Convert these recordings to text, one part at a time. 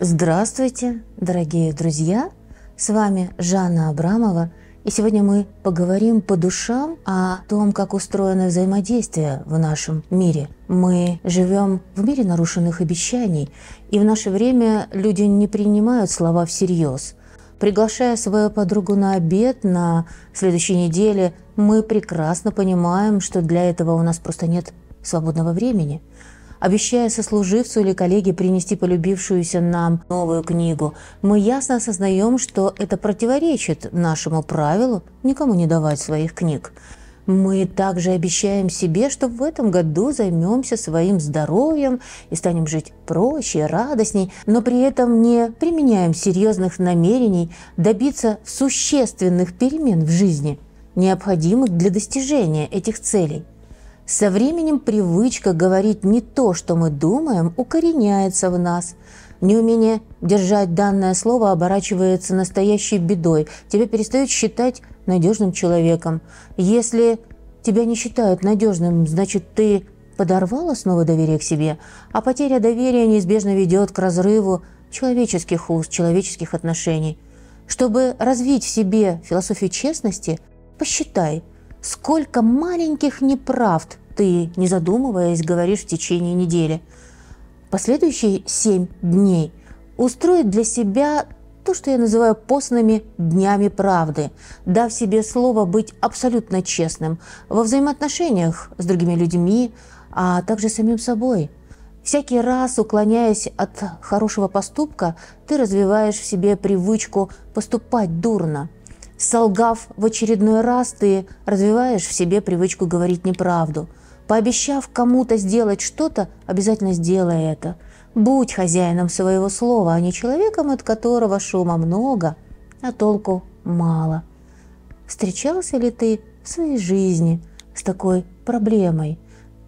Здравствуйте, дорогие друзья! С вами Жанна Абрамова, и сегодня мы поговорим по душам о том, как устроено взаимодействие в нашем мире. Мы живем в мире нарушенных обещаний, и в наше время люди не принимают слова всерьез. Приглашая свою подругу на обед на следующей неделе, мы прекрасно понимаем, что для этого у нас просто нет свободного времени. Обещая сослуживцу или коллеге принести полюбившуюся нам новую книгу, мы ясно осознаем, что это противоречит нашему правилу никому не давать своих книг. Мы также обещаем себе, что в этом году займемся своим здоровьем и станем жить проще, радостней, но при этом не применяем серьезных намерений добиться существенных перемен в жизни, необходимых для достижения этих целей. Со временем привычка говорить не то, что мы думаем, укореняется в нас. Неумение держать данное слово оборачивается настоящей бедой. Тебя перестают считать надежным человеком. Если тебя не считают надежным, значит, ты подорвал основы доверия к себе, а потеря доверия неизбежно ведет к разрыву человеческих уз, человеческих отношений. Чтобы развить в себе философию честности, посчитай, сколько маленьких неправд ты, не задумываясь, говоришь в течение недели. Последующие 7 дней устроить для себя то, что я называю постными днями правды, дав себе слово быть абсолютно честным во взаимоотношениях с другими людьми, а также самим собой. Всякий раз, уклоняясь от хорошего поступка, ты развиваешь в себе привычку поступать дурно. Солгав в очередной раз, ты развиваешь в себе привычку говорить неправду. Пообещав кому-то сделать что-то, обязательно сделай это. Будь хозяином своего слова, а не человеком, от которого шума много, а толку мало. Встречался ли ты в своей жизни с такой проблемой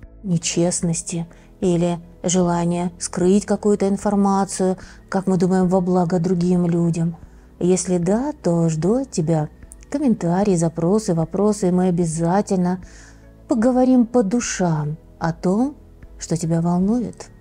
нечестности или желания скрыть какую-то информацию, как мы думаем, во благо другим людям? Если да, то жду от тебя комментарии, запросы, вопросы, и мы обязательно поговорим по душам о том, что тебя волнует.